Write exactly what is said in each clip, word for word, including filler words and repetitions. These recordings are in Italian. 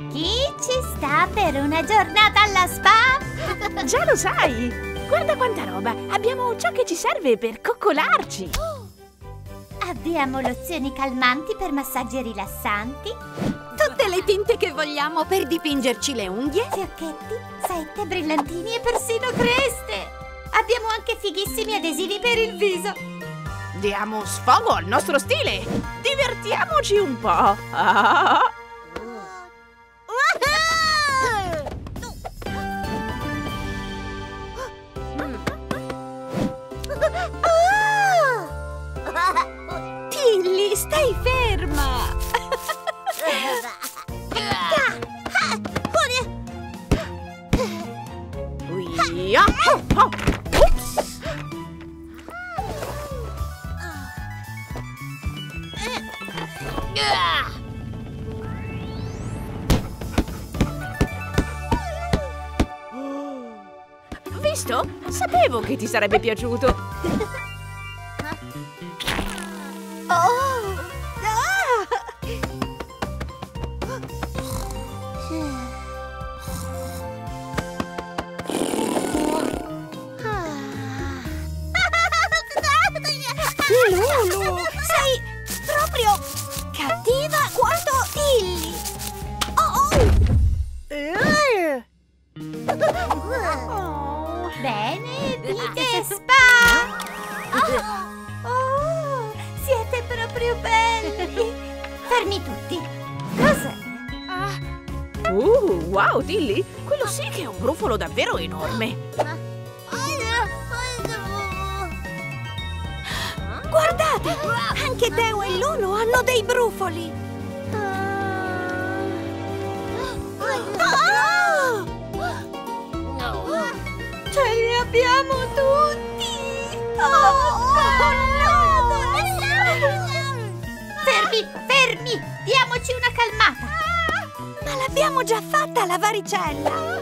Chi ci sta per una giornata alla spa? Già lo sai! Guarda quanta roba! Abbiamo ciò che ci serve per coccolarci! Abbiamo lozioni calmanti per massaggi rilassanti, tutte le tinte che vogliamo per dipingerci le unghie, fiocchetti, sette, brillantini e persino creste! Abbiamo anche fighissimi adesivi per il viso! Diamo sfogo al nostro stile! Divertiamoci un po'! Ah. Tilly, stai ferma! Via! Oh, oh. Ups. Visto? Sapevo che ti sarebbe piaciuto! Oh! Ah! Lulu, sei proprio cattiva quanto Tilly! Oh, Oh, bene, dite spa! Oh, siete proprio belli! Fermi tutti! Cos'è? Uh, wow, Tilly! Quello sì che è un brufolo davvero enorme! guardate! Anche Teo e Lulu hanno dei brufoli! Oh! Ce li abbiamo tutti! Oh, no! Fermi, fermi! Diamoci una calmata! Ma l'abbiamo già fatta la varicella!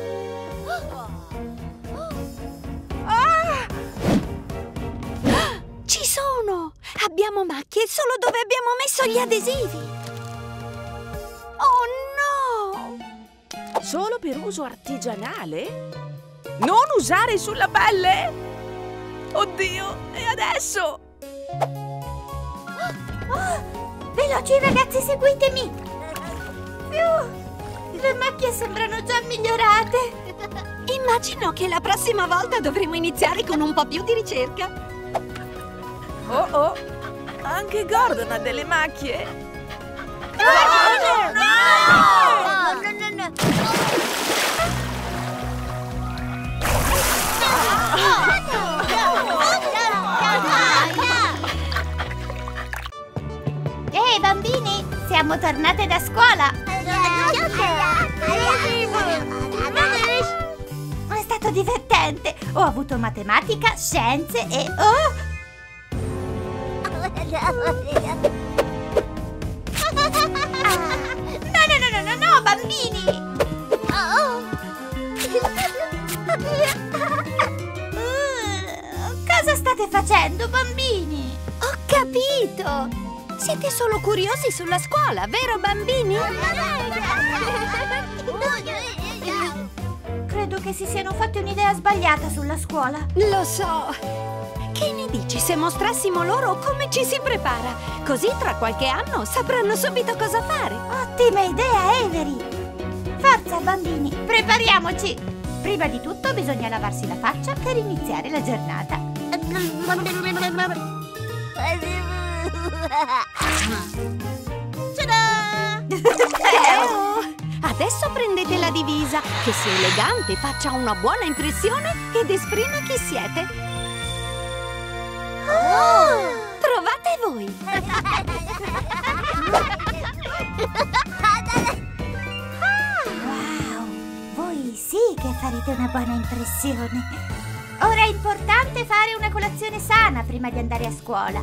Ci sono! Abbiamo macchie solo dove abbiamo messo gli adesivi! Oh no! Solo per uso artigianale? Non usare sulla pelle? Oddio, e adesso? Oh, veloci ragazzi, seguitemi! Fiu, le macchie sembrano già migliorate! Immagino che la prossima volta dovremo iniziare con un po' più di ricerca! Oh oh, anche Gordon ha delle macchie. Gordon! No! No, no, no, no! Ehi bambini, siamo tornate da scuola! È stato divertente! Ho avuto matematica, scienze e... Oh! No, no, no, no, no, no, bambini! Oh. uh, cosa state facendo, bambini? Ho capito! Siete solo curiosi sulla scuola, vero bambini? Credo che si siano fatti un'idea sbagliata sulla scuola. Lo so! Che ne dici se mostrassimo loro come ci si prepara? Così tra qualche anno sapranno subito cosa fare. Ottima idea, Avery! Forza, bambini, prepariamoci! Prima di tutto bisogna lavarsi la faccia per iniziare la giornata. Ta-da! Teo! Adesso prendete la divisa, che sia elegante, faccia una buona impressione ed esprima chi siete. Oh! Provate voi! Wow! Voi sì che farete una buona impressione! Ora è importante fare una colazione sana prima di andare a scuola.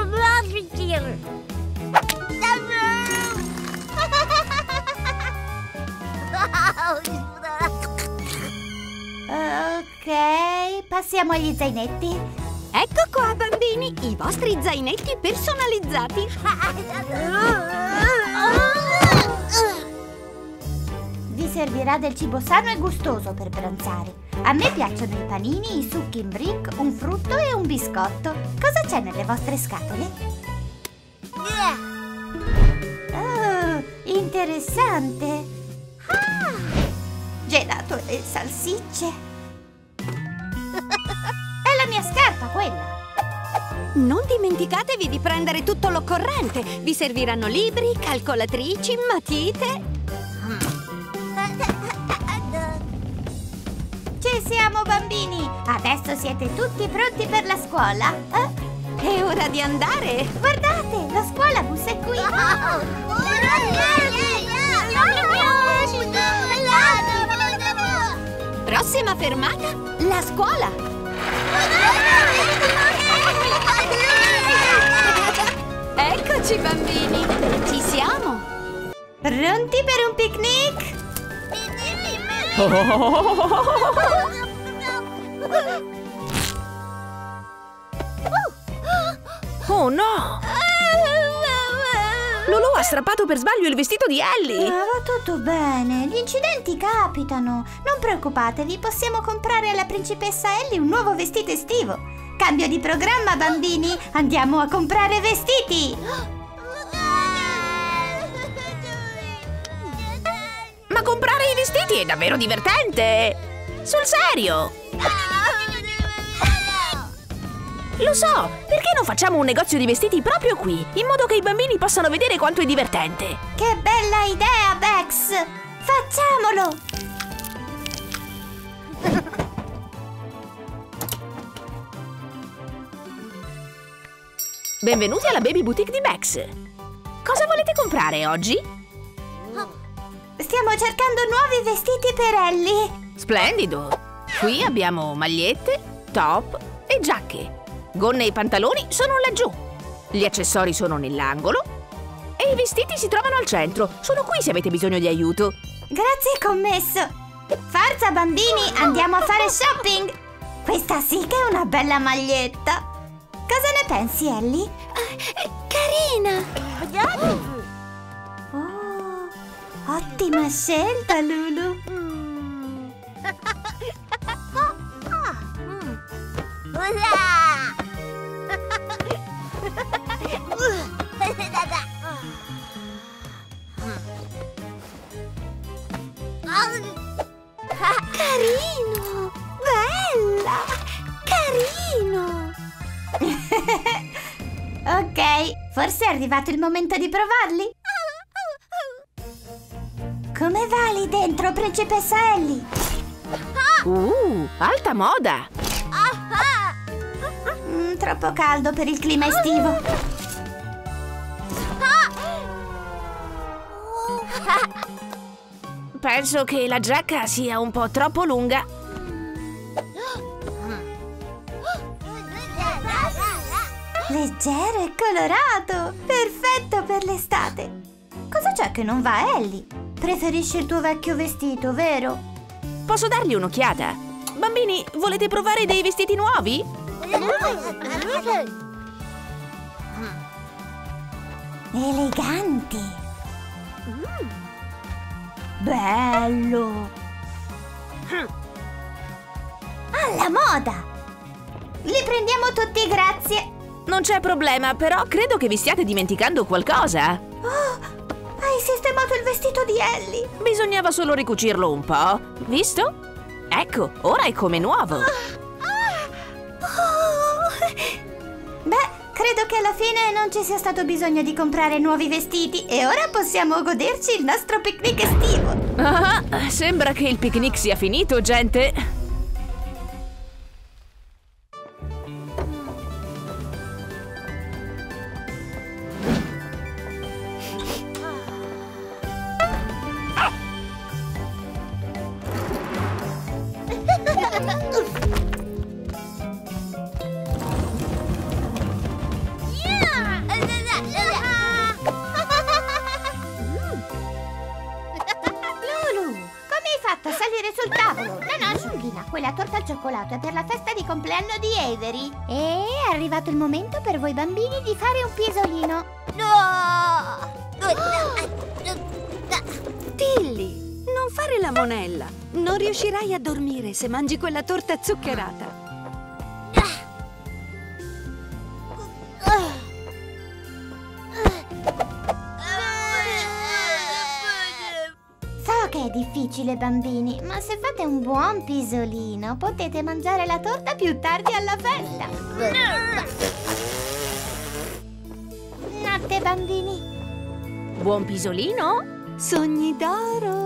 Ok, passiamo agli zainetti. Ecco qua, bambini, i vostri zainetti personalizzati. vi servirà del cibo sano e gustoso per pranzare. A me piacciono i panini, i succhi in brick, un frutto e un biscotto. Cosa c'è nelle vostre scatole? Oh, interessante! Ah, gelato e salsicce. È la mia scarpa, quella! Non dimenticatevi di prendere tutto l'occorrente. Vi serviranno libri, calcolatrici, matite. Ci siamo, bambini! Adesso siete tutti pronti per la scuola? Eh? È ora di andare. Guardate, la scuolabus è qui! Prossima fermata, la scuola. Eccoci, bambini. Ci siamo. Pronti per un picnic? Oh no! Lulu ha strappato per sbaglio il vestito di Ellie! Ma va tutto bene, gli incidenti capitano. Non preoccupatevi, possiamo comprare alla principessa Ellie un nuovo vestito estivo. Cambio di programma, bambini! Andiamo a comprare vestiti! Ma comprare i vestiti è davvero divertente! Sul serio! Lo so! Perché non facciamo un negozio di vestiti proprio qui? In modo che i bambini possano vedere quanto è divertente! Che bella idea, Bex! Facciamolo! Benvenuti alla Baby Boutique di Bex! Cosa volete comprare oggi? Stiamo cercando nuovi vestiti per Ellie! Splendido! Qui abbiamo magliette, top e giacche. Gonne e pantaloni sono laggiù. Gli accessori sono nell'angolo. E i vestiti si trovano al centro. Sono qui se avete bisogno di aiuto. Grazie, commesso! Forza, bambini, andiamo a fare shopping! Questa sì che è una bella maglietta! Cosa ne pensi, Ellie? Uh, carina! Oh, ottima scelta, Lulu! Carino! Bella! Carino! Ok, forse è arrivato il momento di provarli. Come va lì dentro, principessa Ellie? Uh, alta moda! Mm, troppo caldo per il clima estivo. Penso che la giacca sia un po' troppo lunga. Leggero e colorato! Perfetto per l'estate! Cosa c'è che non va a Ellie? Preferisci il tuo vecchio vestito, vero? Posso dargli un'occhiata? Bambini, volete provare dei vestiti nuovi? Eleganti! Bello! Alla moda! Li prendiamo tutti, grazie! Non c'è problema, però credo che vi stiate dimenticando qualcosa. Oh, hai sistemato il vestito di Ellie! Bisognava solo ricucirlo un po', visto? Ecco, ora è come nuovo. Oh. Beh, credo che alla fine non ci sia stato bisogno di comprare nuovi vestiti e ora possiamo goderci il nostro picnic estivo. Ah, sembra che il picnic sia finito, gente. Sul tavolo! No, no, Giunghina, quella torta al cioccolato è per la festa di compleanno di Avery. E è arrivato il momento per voi bambini di fare un pisolino. Tilly, non non fare la monella. Non riuscirai a dormire se mangi quella torta zuccherata. So che è difficile, bambini, ma se fate un buon pisolino potete mangiare la torta più tardi alla festa. Notte, bambini. Buon pisolino? Sogni d'oro.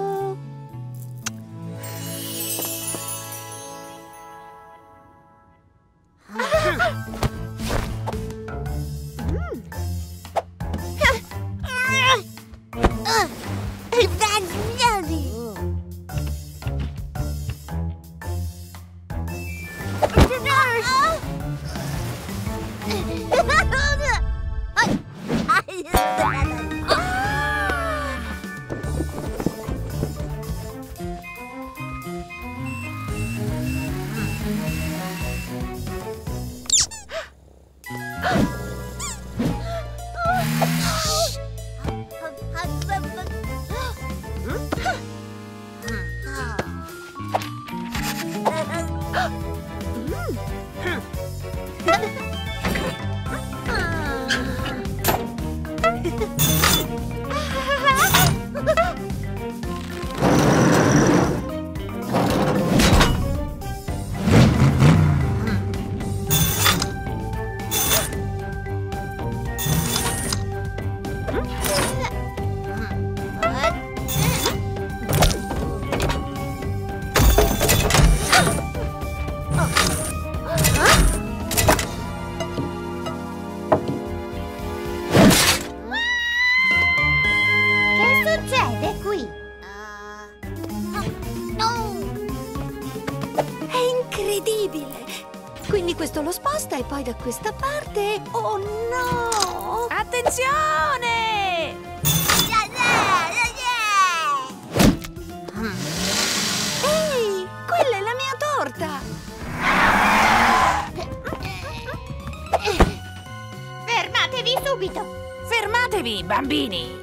Quindi questo lo sposta e poi da questa parte... Oh no! Attenzione! Ehi, quella è la mia torta! Fermatevi subito! Fermatevi, bambini!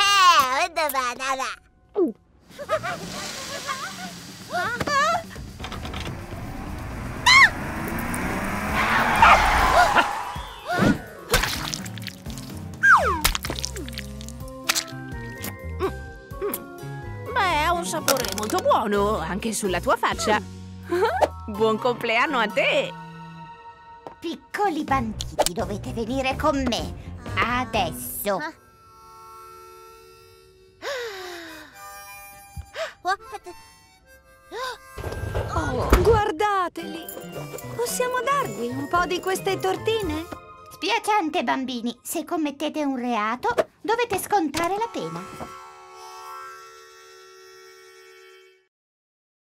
Beh, ha un sapore molto buono, anche sulla tua faccia. Buon compleanno a te! Piccoli banditi, dovete venire con me. Adesso. Oh, guardateli! Possiamo dargli un po' di queste tortine? Spiacente, bambini. Se commettete un reato, dovete scontare la pena.